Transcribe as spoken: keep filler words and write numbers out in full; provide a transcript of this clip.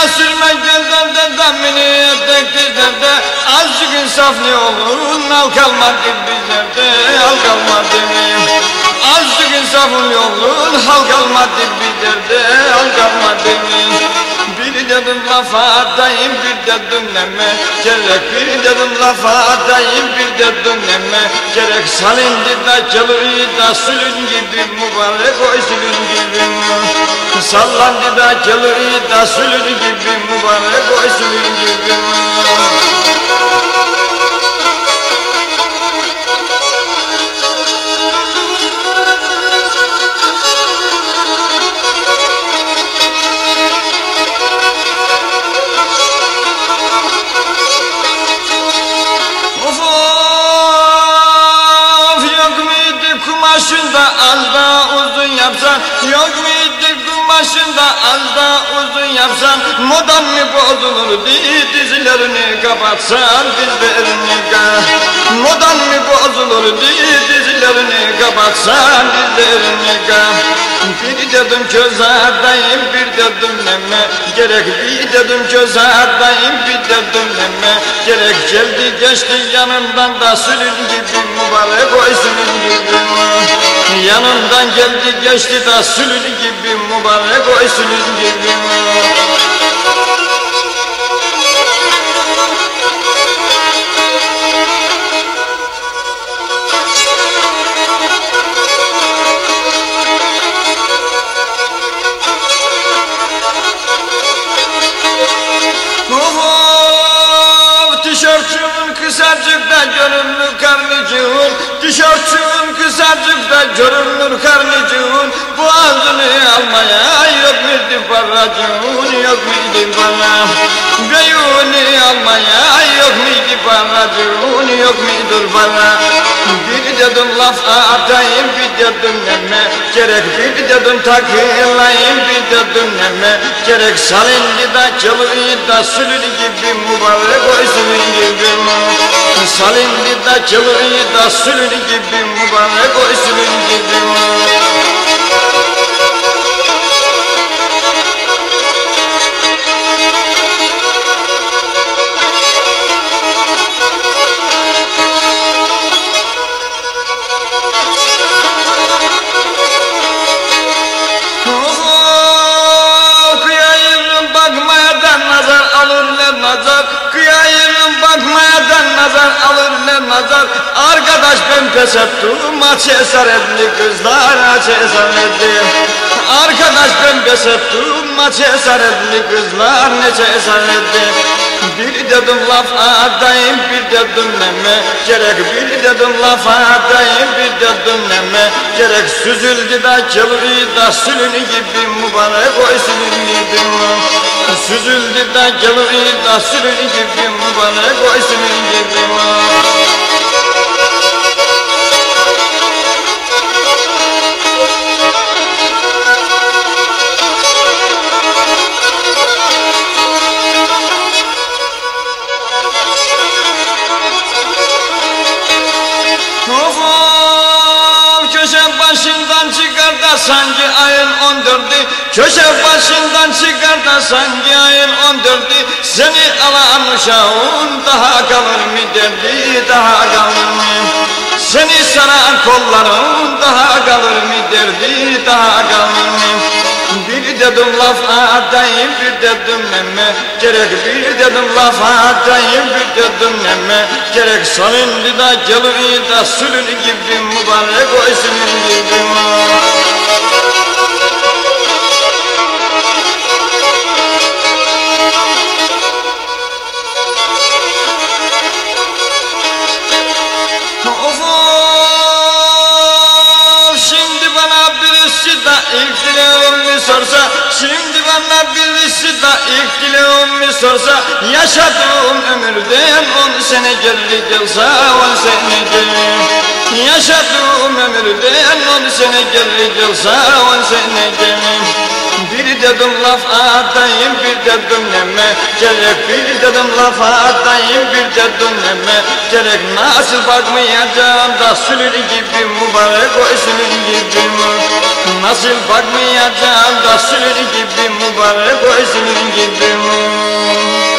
sürme gözden de damini ötekizlerde. Azıcık insaf ne olur, al kalmadı bizlerde, al kalmadı mıyım? Azıcık insafın yolun, hal kalmadı bizlerde, al kalmadı mıyım? Bir dedim lafa atayım, bir de dinleme gerek. Bir dedim lafa atayım, bir de dinleme gerek. Salindi da çalıyı da sülün gibi mübarek oy sülün gibi. Sallandı da çalıyı da sülün gibi mübarek oy sülün gibi. Kumaşında az da uzun yapsan, yok muydu kumaşında az da uzun yapsan, modan mı bozulur diye dizilerini kapatsan, dizlerini kap. Modan mı bozulur diye dizilerini kapatsan, dizlerini kap. Bir dedim köz ardayım, bir dedim neme gerek. Bir dedim köz ardayım, bir dedim neme gerek. Geldi geçti yanımdan da sülün gibi mübarek oy sülün gibi. Yanımdan geldi geçti da sülün gibi mübarek oy sülün gibi. Tişörtümün kısacık da görünür karnıcığın, tişörtümün kısacık da görünür karnıcığın. Boğazını almaya yok muydu paracığın, yok muydu bana? Beyuni almaya yok muydu paracığın, yok muydur bana? Bir dedim laf atayım, bir dedim neme gerek. Bir dedim takılayım, bir dedim neme gerek. Salindi da çalıyı da sülün gibi mübarek oy sülün gibi. Salindi da çalıyı da sülün gibi mübarek oy sülün gibi. Bakmayadan nazar alırlar nazar. Arkadaş ben pes ettim, aç esaretli kızlar, aç esaretli. Arkadaş ben pes ettim, aç esaretli kızlar, nece esaretli. Bir dedim laf atayım, bir dedim neme gerek. Bir dedim laf atayım, bir dedim neme gerek. Süzüldü da çalıyı da sülün gibi mübarek oy sülün gibi. Süzüldü da çalıyı da sülün gibi mübarek oy sülün gibi. Başından çıkar da sanki ayın on dördü. Köşe başından çıkar da sanki ayın on dördü. Seni alan uşağın daha kalır mı derdi, daha kalır mı? Seni saran kolların daha kalır mı derdi, daha kalır mı? Bir dedim laf atayım, bir dedim neme gerek. Bir dedim laf atayım, bir dedim neme gerek. Salindi da geliri da sülün gibi mübarek oy sülün gibi. İlk dileğimi sorsa, şimdi bana birisi de ilk dileğimi sorsa, yaşadığım ömürden on sene geri gelse, on sene geri. Yaşadığım ömürden on sene geri gelse, on sene geri. Bir dedim laf atayım bir dedim neme gerek. Bir dedim laf atayım bir dedim neme gerek. Nasıl bakmayacağım da sülür gibi mübarek o sülür gibi mi? Nasıl bakmayacağım da sülür gibi mübarek o sülür gibi mi?